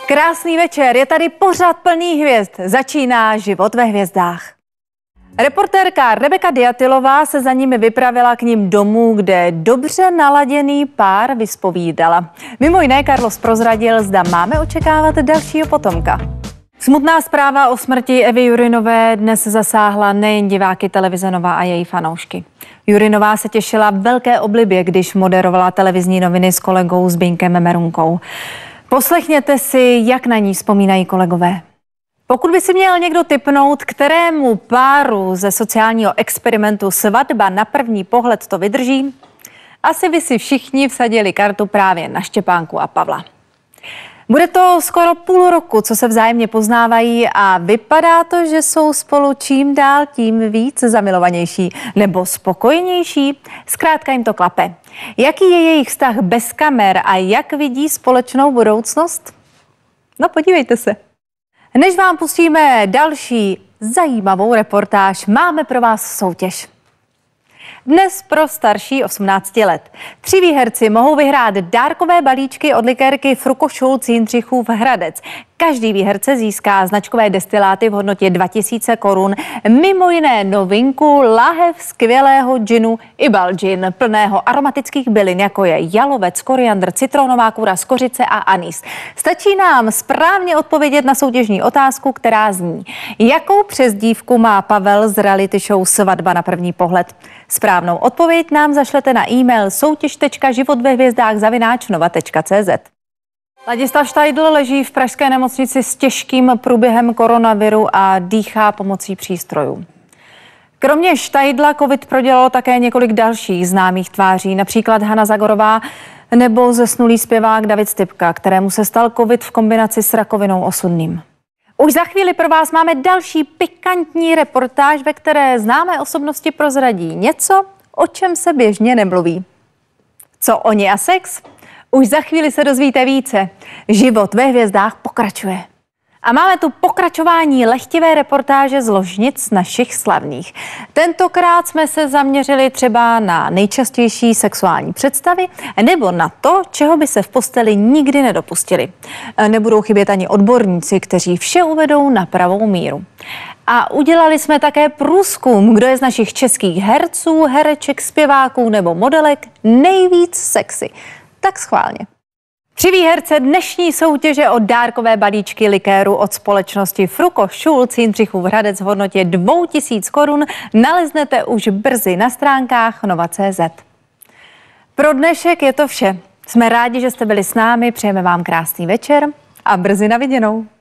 Krásný večer, je tady pořad plný hvězd. Začíná Život ve hvězdách. Reportérka Rebeka Diatilová se za nimi vypravila k nim domů, kde dobře naladěný pár vyspovídala. Mimo jiné Carlos prozradil, zda máme očekávat dalšího potomka. Smutná zpráva o smrti Evy Jurinové dnes zasáhla nejen diváky televize Nova a její fanoušky. Jurinová se těšila velké oblibě, když moderovala televizní noviny s kolegou Zbyňkem Merunkou. Poslechněte si, jak na ní vzpomínají kolegové. Pokud by si měl někdo tipnout, kterému páru ze sociálního experimentu Svatba na první pohled to vydrží, asi by si všichni vsadili kartu právě na Štěpánku a Pavla. Bude to skoro půl roku, co se vzájemně poznávají a vypadá to, že jsou spolu čím dál tím víc zamilovanější nebo spokojenější. Zkrátka jim to klape. Jaký je jejich vztah bez kamer a jak vidí společnou budoucnost? No podívejte se. Než vám pustíme další zajímavou reportáž, máme pro vás soutěž. Dnes pro starší 18 let. 3 výherci mohou vyhrát dárkové balíčky od likérky Fruko Schulz Jindřichův Hradec. Každý výherce získá značkové destiláty v hodnotě 2000 korun. Mimo jiné novinku lahev skvělého džinu Ibal Gin, plného aromatických bylin, jako je jalovec, koriandr, citronová kůra, skořice a anýs. Stačí nám správně odpovědět na soutěžní otázku, která zní: jakou přezdívku má Pavel z reality show Svatba na první pohled? Správnou odpověď nám zašlete na e-mail soutěž.životvehvězdách@nova.cz. Ladislav Štajdl leží v pražské nemocnici s těžkým průběhem koronaviru a dýchá pomocí přístrojů. Kromě Štajdla covid prodělalo také několik dalších známých tváří, například Hana Zagorová nebo zesnulý zpěvák David Stypka, kterému se stal covid v kombinaci s rakovinou osudným. Už za chvíli pro vás máme další pikantní reportáž, ve které známé osobnosti prozradí něco, o čem se běžně nemluví. Co oni a sex? Už za chvíli se dozvíte více. Život ve hvězdách pokračuje. A máme tu pokračování lehtivé reportáže z ložnic našich slavných. Tentokrát jsme se zaměřili třeba na nejčastější sexuální představy nebo na to, čeho by se v posteli nikdy nedopustili. Nebudou chybět ani odborníci, kteří vše uvedou na pravou míru. A udělali jsme také průzkum, kdo je z našich českých herců, hereček, zpěváků nebo modelek nejvíc sexy. Tak schválně. 3 výherce dnešní soutěže o dárkové balíčky likéru od společnosti Fruko Schulz Jindřichův Hradec v hodnotě 2000 korun naleznete už brzy na stránkách nova.cz. Pro dnešek je to vše. Jsme rádi, že jste byli s námi, přejeme vám krásný večer a brzy na viděnou.